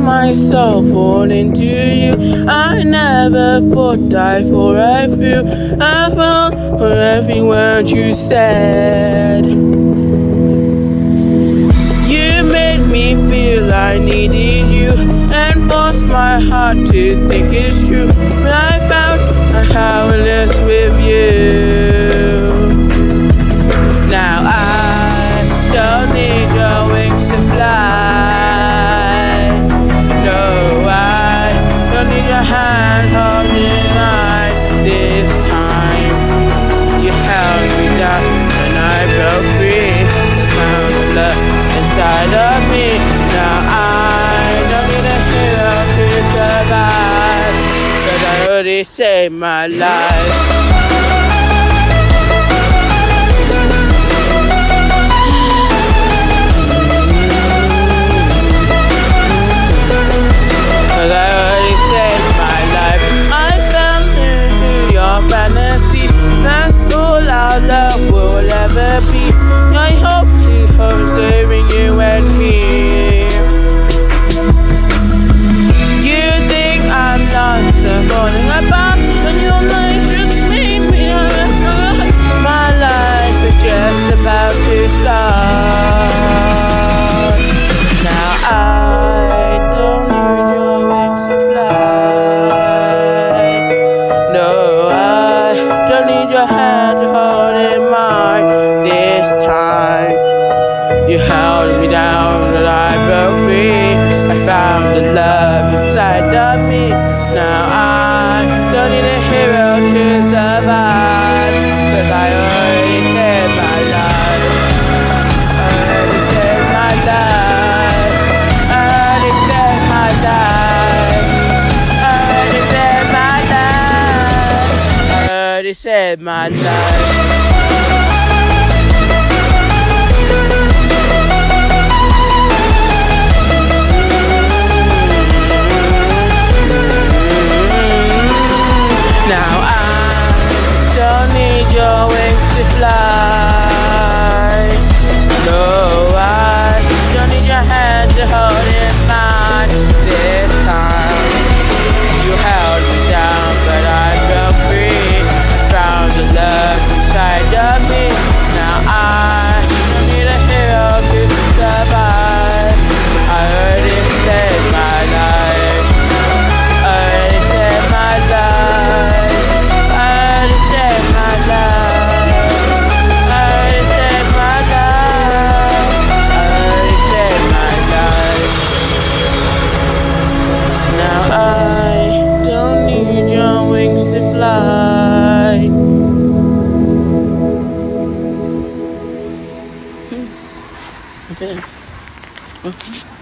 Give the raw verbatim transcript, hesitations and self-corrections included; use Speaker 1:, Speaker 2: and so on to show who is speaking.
Speaker 1: myself all into you. I never thought I'd fall right through. I fell for every word you said. You made me feel I needed you and forced my heart to think it's true. But I found I'm powerless with you. Now I don't need your wings to fly. No, I don't need your hand holding mine. This time you held me down and I broke free. The sound of love inside of me. Now I don't need a hero to survive, 'cause I already saved my life. Love will ever be. I hope it home saving you and me. You think I'm lonesome, falling apart, when your life just made me understand. My life is just about to start. Now I don't need your wings to fly. No, I don't need your hand to hold. This time you held me down and I broke free. I found the love inside of me. Now I don't need a hero to survive, 'cause I already saved my life. I already saved my life. I already saved my life. I already saved my life. I already saved my life. Now I don't need your wings to fly. No, I don't need your hand to hold in mine. This time you held me down, but I broke free. Found the love inside of me. Now I don't need a hero to survive. I already saved my life. I already saved my life. Okay.